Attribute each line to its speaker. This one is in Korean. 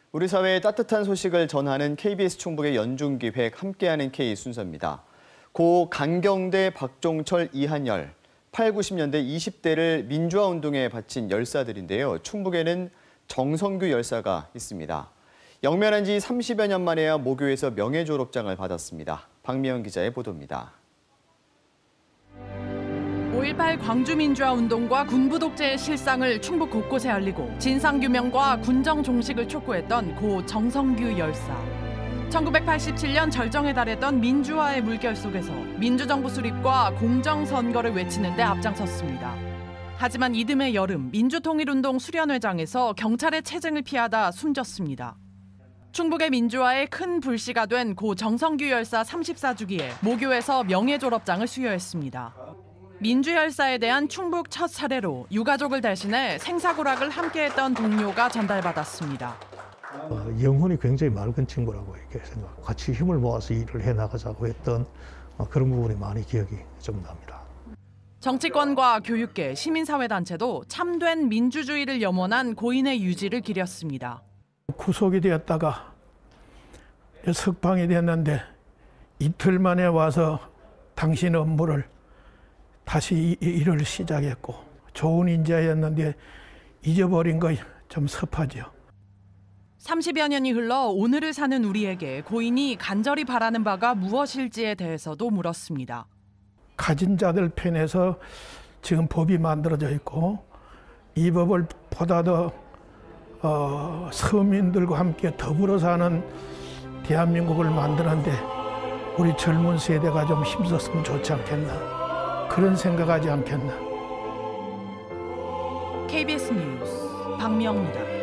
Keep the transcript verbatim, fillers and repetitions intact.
Speaker 1: 우리 사회의 따뜻한 소식을 전하는 케이비에스 충북의 연중기획 함께하는 K 순서입니다. 고 강경대, 박종철, 이한열, 팔, 구십 년대 이십 대를 민주화 운동에 바친 열사들인데요. 충북에는 정성규 열사가 있습니다. 영면한 지 삼십여 년 만에야 모교에서 명예졸업장을 받았습니다. 박미영 기자의 보도입니다.
Speaker 2: 오일팔 광주민주화운동과 군부 독재의 실상을 충북 곳곳에 알리고 진상규명과 군정 종식을 촉구했던 고 정성규 열사. 천구백팔십칠 년 절정에 달했던 민주화의 물결 속에서 민주정부 수립과 공정선거를 외치는 데 앞장섰습니다. 하지만 이듬해 여름 민주통일운동 수련회장에서 경찰의 체증을 피하다 숨졌습니다. 충북의 민주화에 큰 불씨가 된 고 정성규 열사 삼십사 주기에 모교에서 명예졸업장을 수여했습니다. 민주열사에 대한 충북 첫 사례로 유가족을 대신해 생사고락을 함께했던 동료가 전달받았습니다.
Speaker 3: 어, 영혼이 굉장히 맑은 친구라고 이렇게 생각. 같이 힘을 모아서 일을 해 나가자고 했던 어, 그런 부분이 많이 기억이 좀 납니다.
Speaker 2: 정치권과 교육계, 시민사회단체도 참된 민주주의를 염원한 고인의 유지를 기렸습니다.
Speaker 4: 구속이 되었다가 석방이 됐는데 이틀 만에 와서 당신 업무를 다시 일을 시작했고 좋은 인재였는데 잊어버린 거 좀 섭하죠.
Speaker 2: 삼십여 년이 흘러 오늘을 사는 우리에게 고인이 간절히 바라는 바가 무엇일지에 대해서도 물었습니다.
Speaker 4: 가진 자들 편에서 지금 법이 만들어져 있고 이 법을 보다 더 어, 서민들과 함께 더불어 사는 대한민국을 만드는데 우리 젊은 세대가 좀 힘썼으면 좋지 않겠나. 그런 생각하지 않겠나.
Speaker 2: 케이비에스 뉴스 박미영입니다.